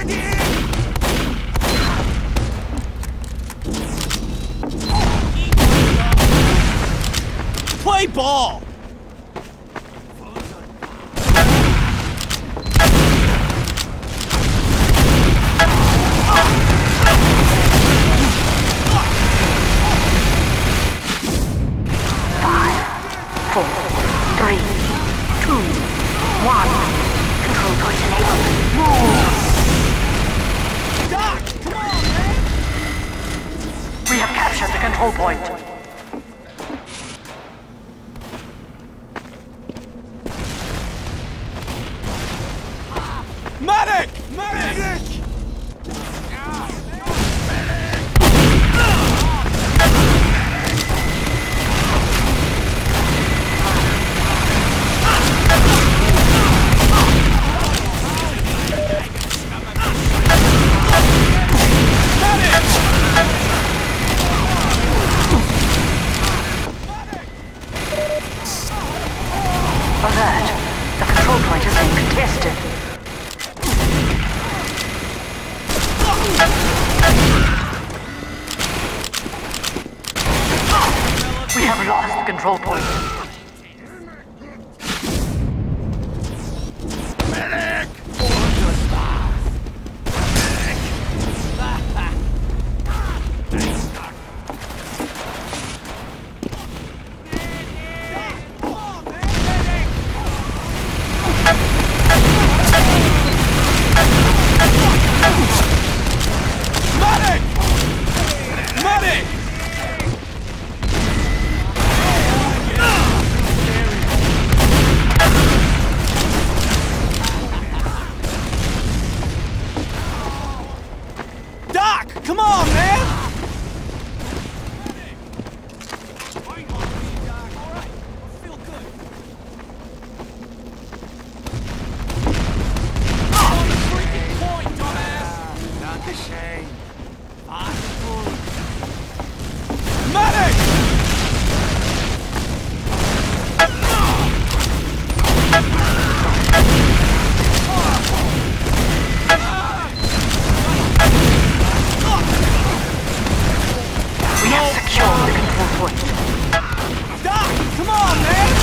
Play ball! Point. Medic! Medic! Alert! The control point is being contested. We have lost the control point. Medic! Come on, man! On the freaking point, dumbass! Not the shame. Medic! Come on, man!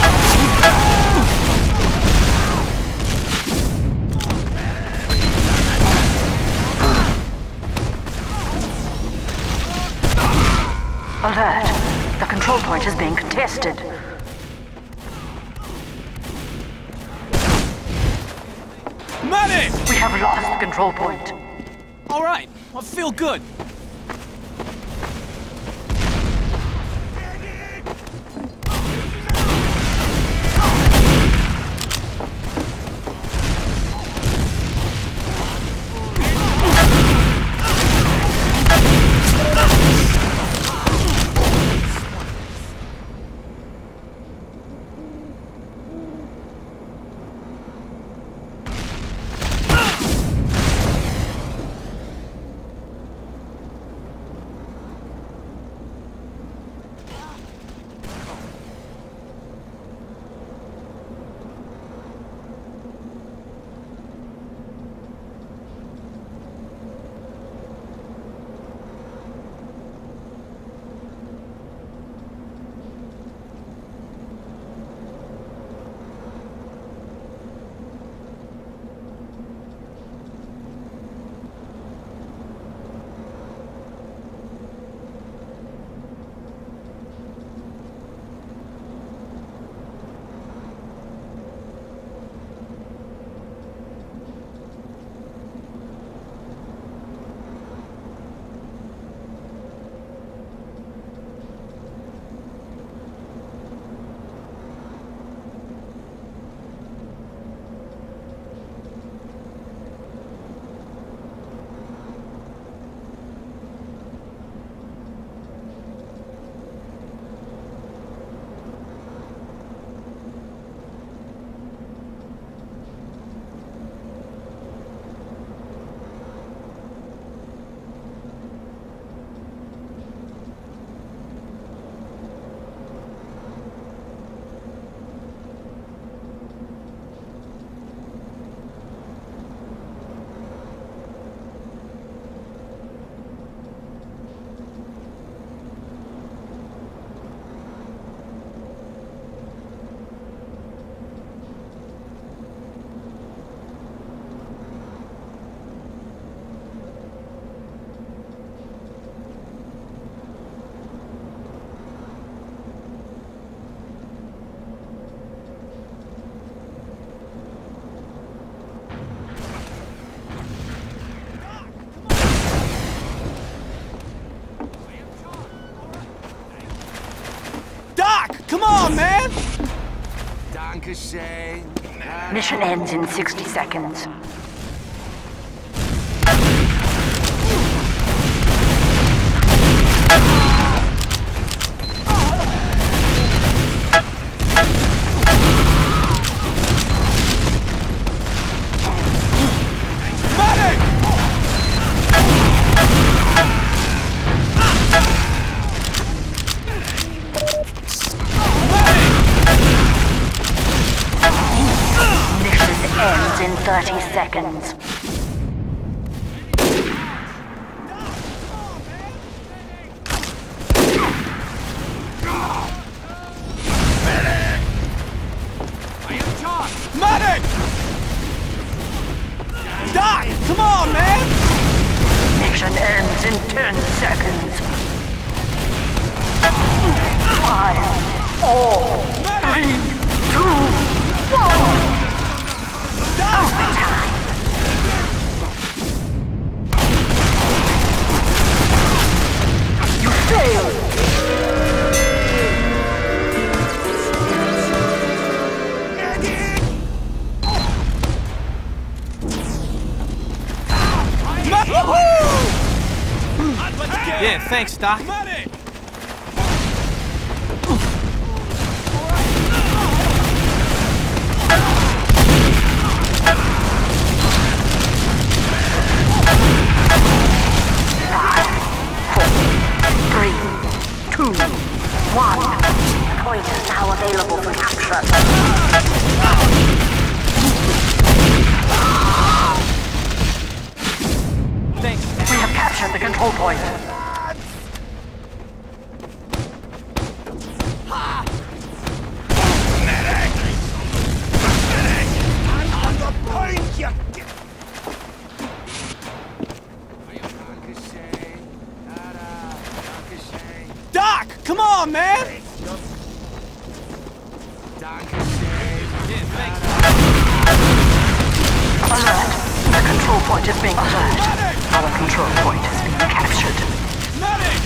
Alert! The control point is being contested. Medic! We have lost the control point. All right, I feel good. on, man! Dankeschön. Mission ends in 60 seconds. Ends in 30 seconds. Medic! Doc, come on, man! Mission ends in 10 seconds. 5, 4, 3, 2, 1. Overtime. You failed. Yeah, thanks, Doc. Point is now available for capture. Thanks. We have captured the control point. Medic! I'm on the point, you... Doc, come on, man! Alert! The control point is being alert. Our control point is being captured. Medic!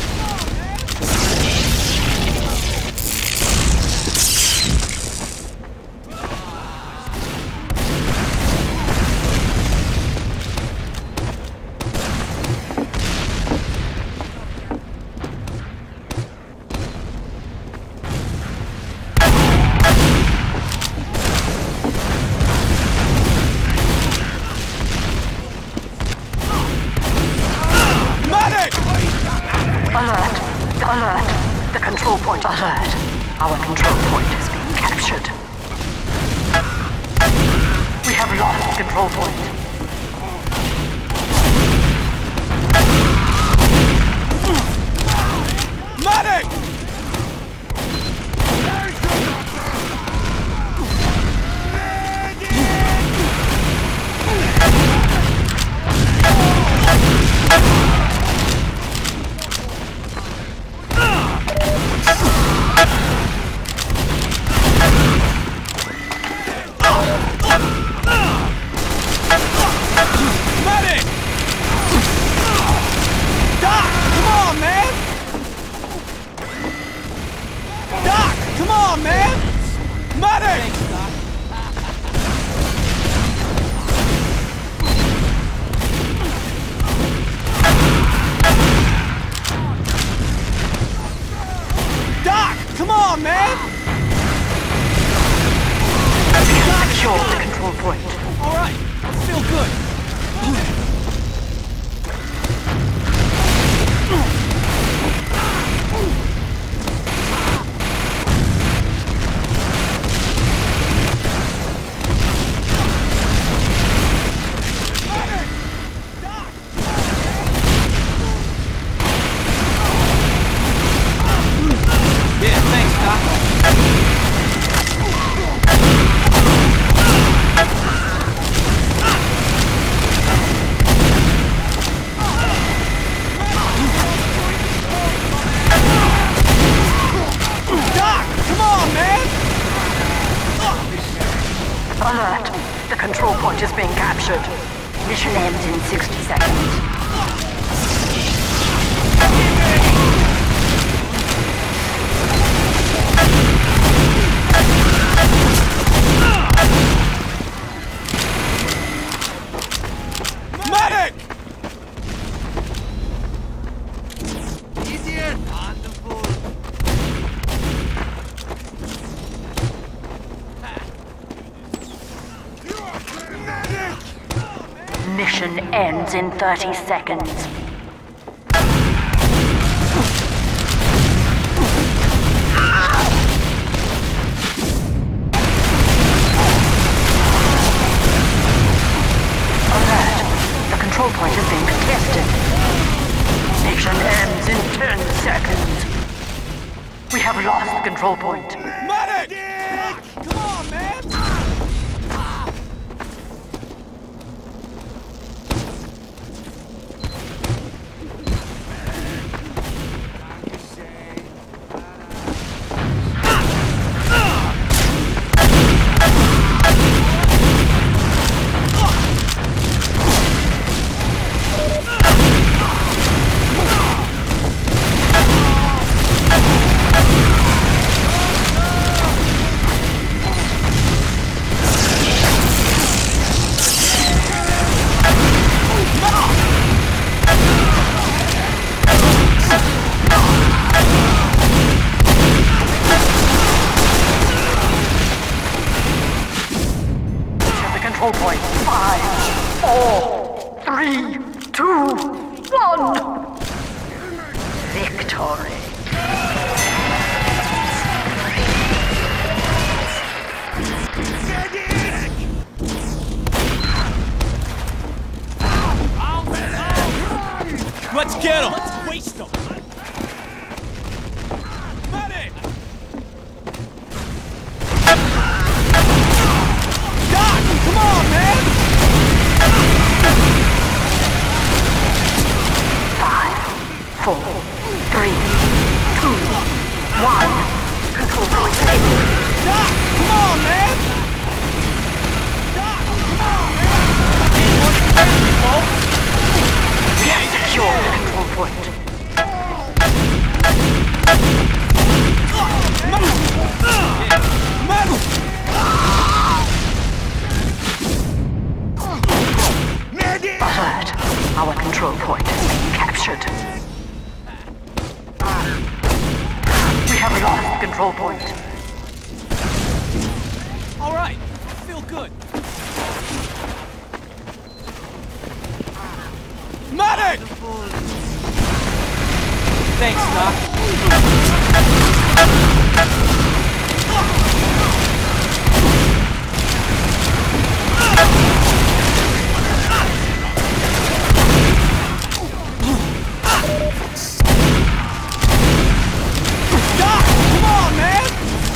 Alert! The control point alert. Our control point is being captured. We have lost the control point. Medic! Secure the control point. All right, I feel good. Yeah, thanks, Doc. Alert! The control point is being captured. Mission ends in 60 seconds. Medic! Easier on the board. Mission ends in 30 seconds. Control point is being contested. Mission ends in 10 seconds. We have lost the control point. Medic! Come on, man! Control point. 5, 4, 3, 2, 1. Victory. Let's get him! Let's waste him! Medic! Doc! Come on, man! 5, 4, 3, 2, 1. Control point stable. Doc! Come on, man! Doc! Come on, man! Need one for folks! We have secured the control point. Alert. Our control point is being captured. We have lost the control point. All right, I feel good. Medic! Thanks, Doc. Doc, come on, man!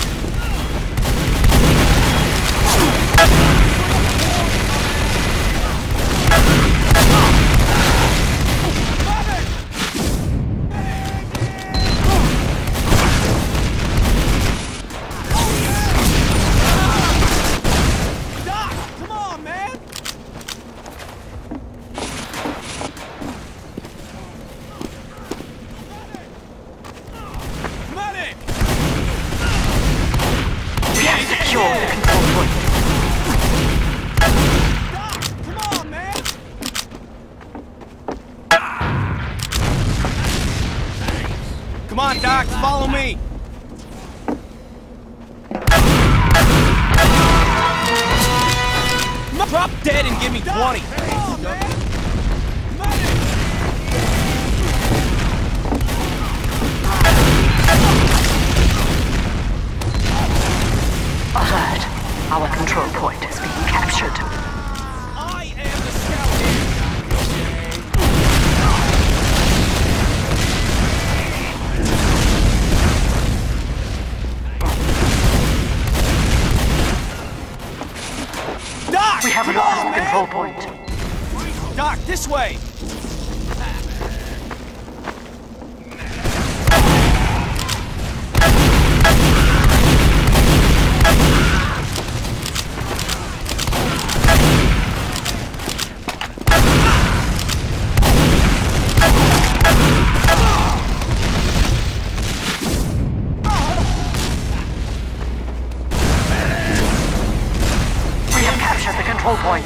Come on, Doc, follow me. Drop dead and give me 20. Come on, man. Alert. Our control point is being captured. I am the scout. Doc! We have lost the control point. Doc, this way! control point.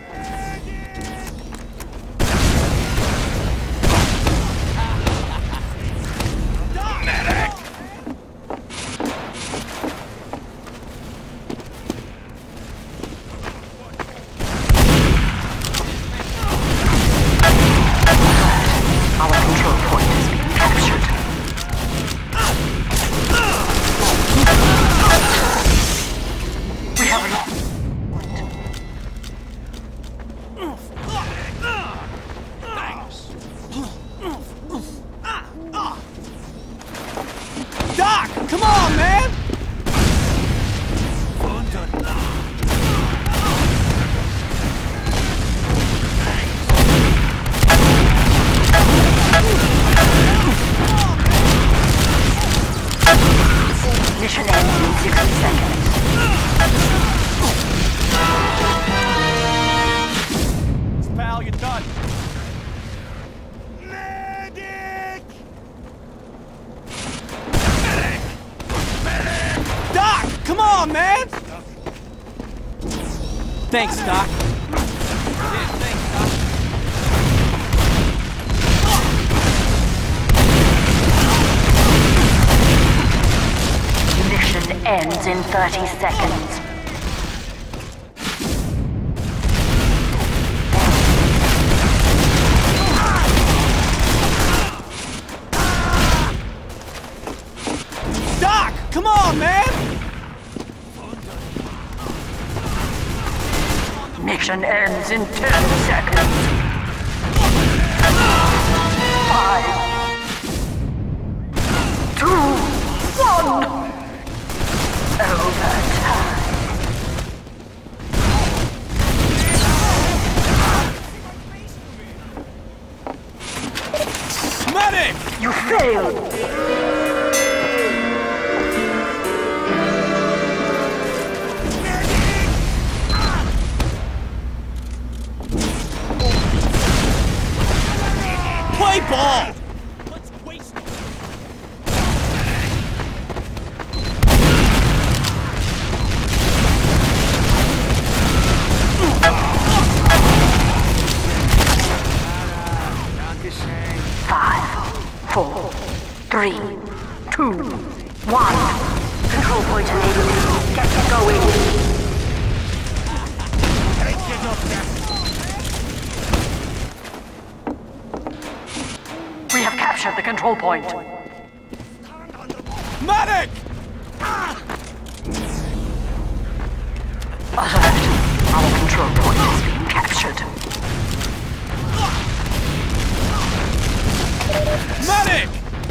Our control point is being captured. We have lost. Doc, come on, man! Mission ends in 60 seconds. Pal, you're done. Medic! Doc, come on, man! Thanks, Doc. Yeah, thanks, Doc. Mission ends in 30 seconds. Doc, come on, man! Mission ends in 10 seconds. 5, 2, 1. Overtime. Medic! You failed. Play ball! Let's waste it. 5, 4, 3, 2, 1. Control point enabled. Get going. We have captured the control point. Medic! Alert. Our control point is being captured. Medic!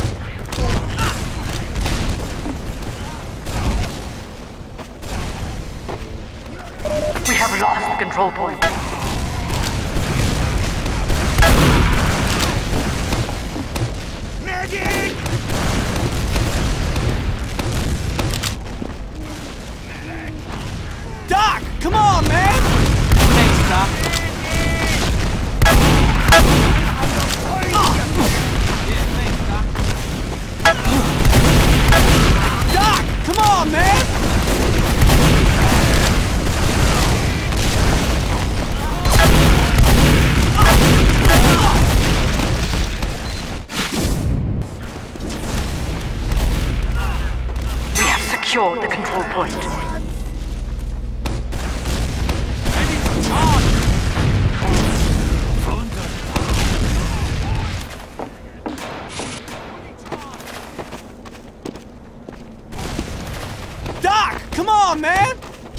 We have lost the control point. Medic! Doc, come on, man! Thanks, Doc. Doc, come on, man! We have secured the control point. Doc, come on, man!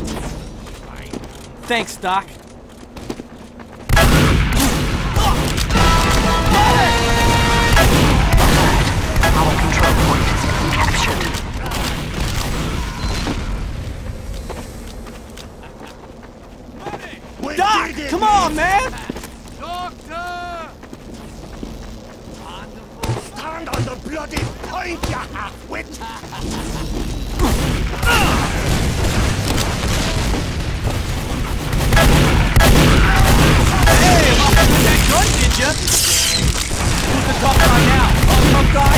Thanks, Doc. Our control point is being captured. Doc, come on, man! Doctor! Stand on the bloody point, you half-wit! Hey, that gun, did ya? Who's the tough guy now? Tough guy?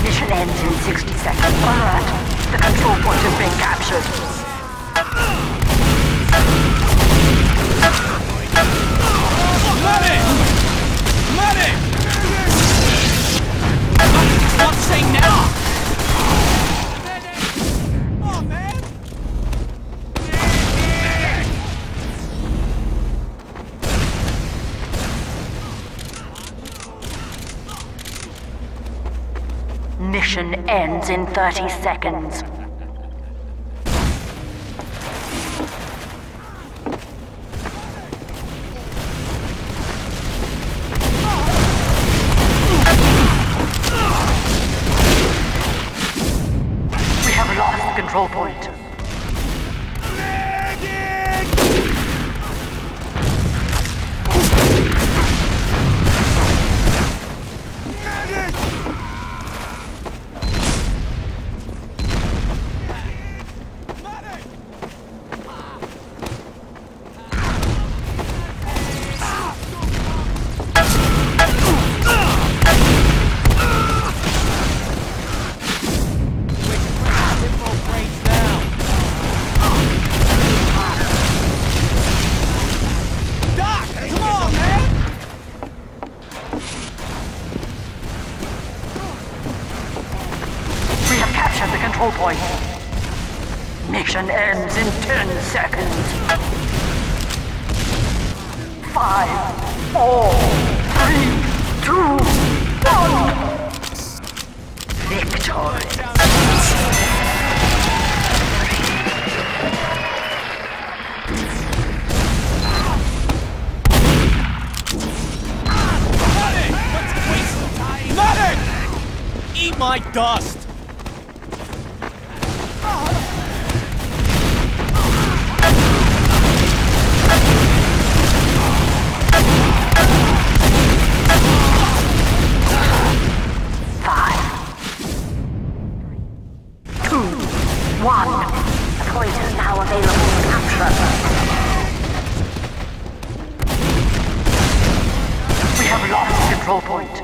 Mission ends in 60 seconds. Alert! The control point is being captured. Medic! Medic! What's saying now? Come on, man! Mission ends in 30 seconds. We have lost the control point. Control point. Mission ends in 10 seconds. 5, 4, 3, 2, 1. Victory. Medic! Eat my dust! The point is now available for capture. We have lost control point.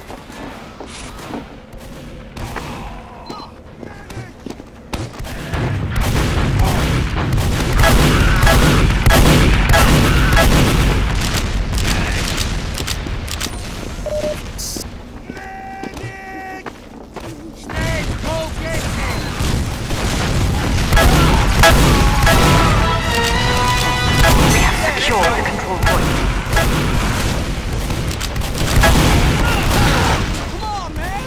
Secure the control point. Come on, man!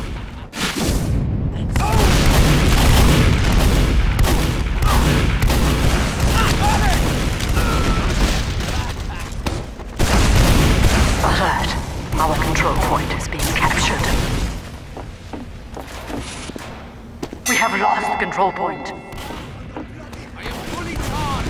Alert! Our control point is being captured. We have lost control point. I am fully charged!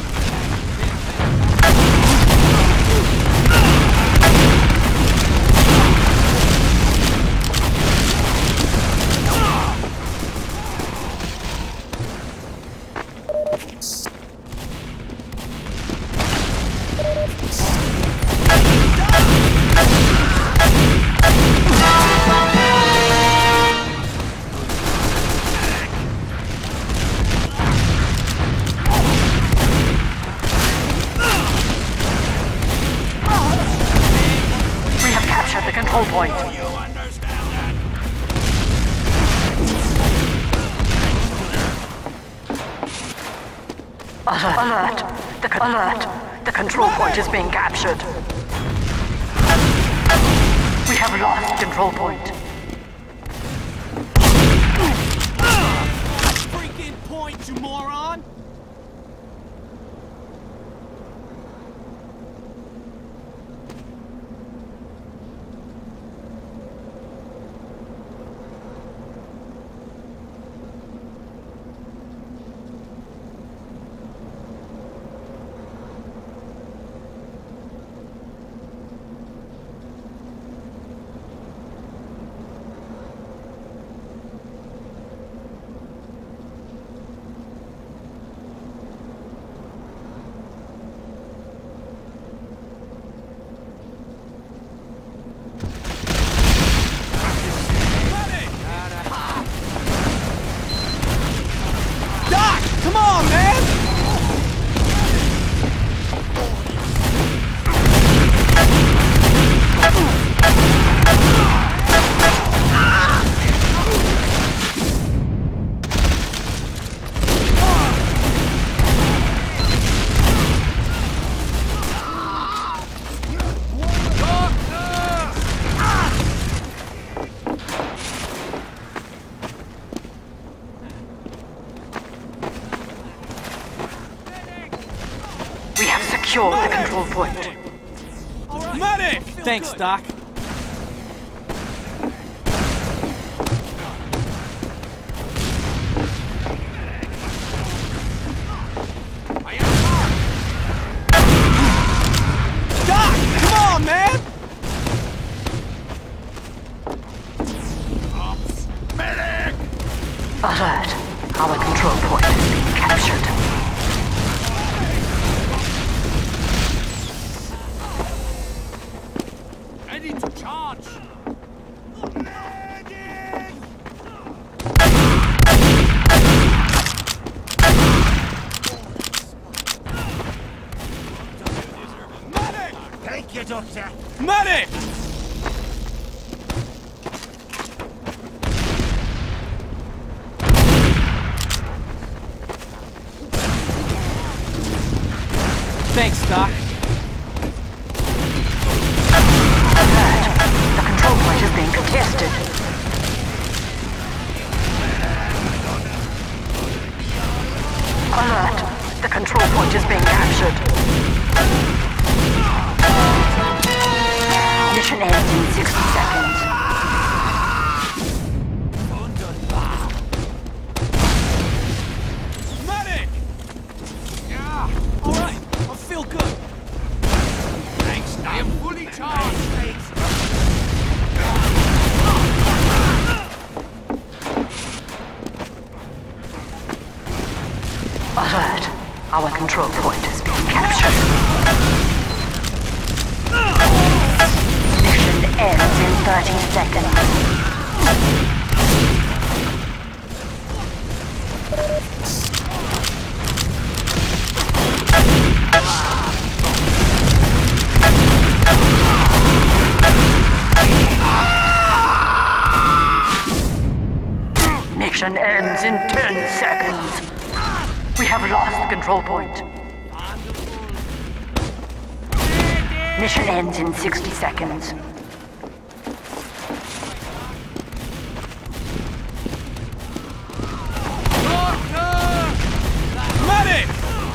Control point. Alert! Alert! The control point is being captured. We have lost control point. Freaking point, you moron! secure the control point. Medic! Thanks, Doc. Doc, come on, man! Medic! Alert. Our control point is being captured. Ready to charge! Thank you, Doctor. Medic! Thanks, Doc. Alert. The control point is being contested. Alert. The control point is being captured. Mission ends in 60 seconds. Medic! Yeah, all right. I feel good. Thanks, I am fully charged. Alert. Our control point is being captured. Mission ends in 30 seconds. Mission ends in 10 seconds. We have lost the control point. Mission ends in 60 seconds. Medic!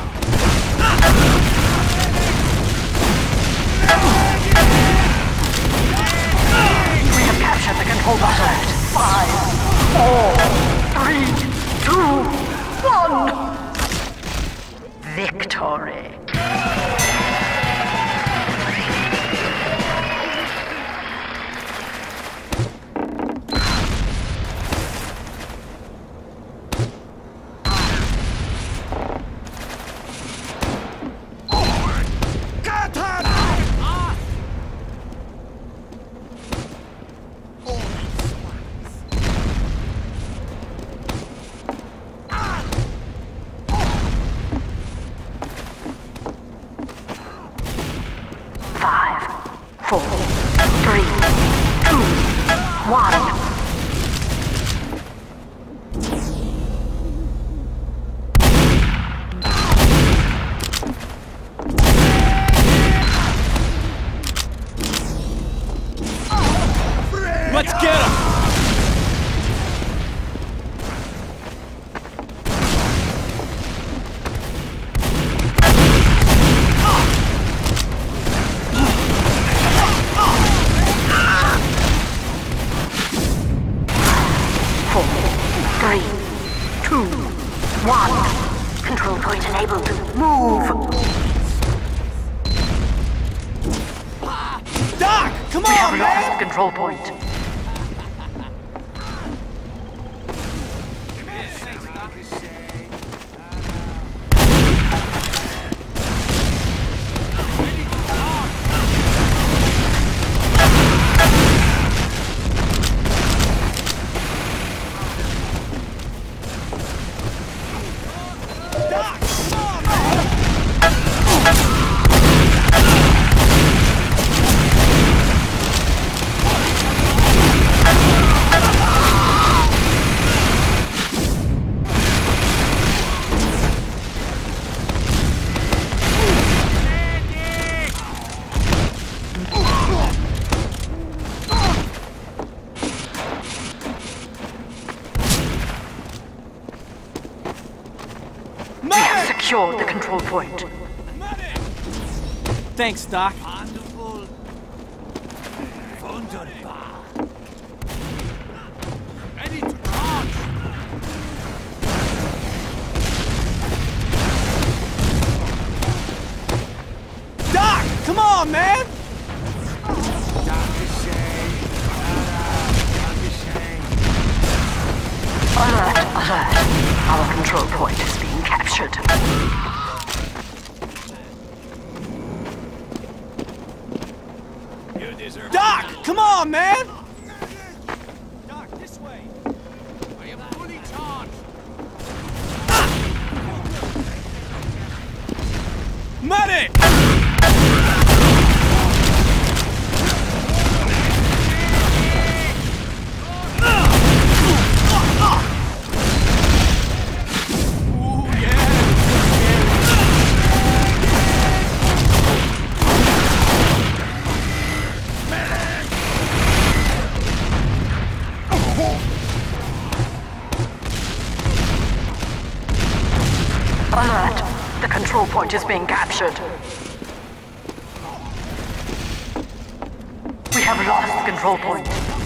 We have captured the control button. 5, 4, 3, 2, 1. Victory. Got him! Five, 4, 3, 2, 1. Let's get him! Four, 3, 2, 1. Control point enabled. Move. Doc, come We have on, lost man! the control point. Doc, come on, man! We have secured the control point. Medic! Thanks, Doc. Wonderful. Wunderbar. Ready to charge. Doc, come on, man! Alert, alert. Our control point is being captured. You deserve Doc, come on, man! Doc, this way. I am fully charged. Medic! Alert. The control point is being captured. We have lost the control point.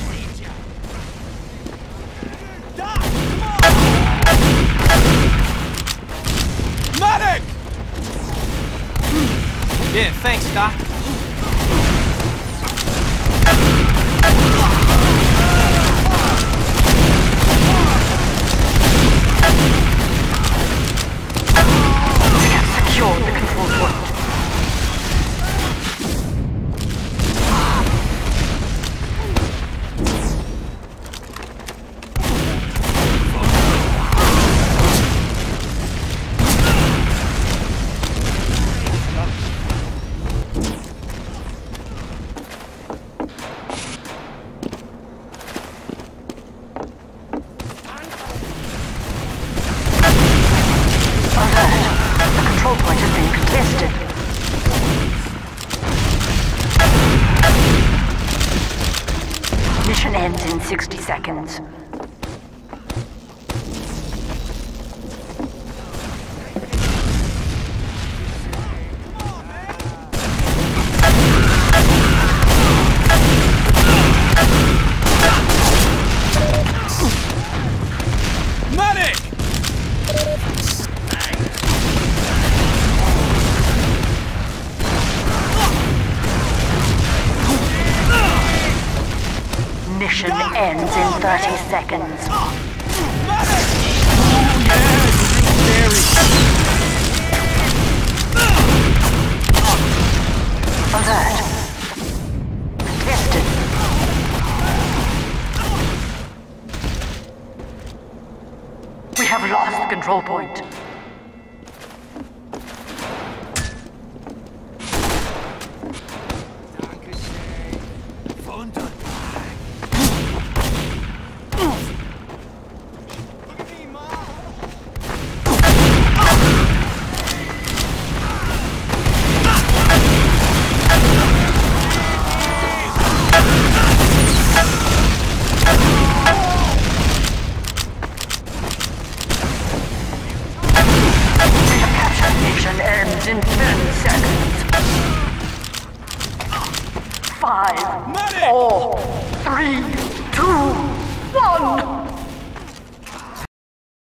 Doc, come on! Medic! Yeah, thanks, Doc. Secure the control point. The control point is being contested. Mission ends in 60 seconds. Medic! Mission ends in 30 seconds. Alert. Contested. We have lost the control point.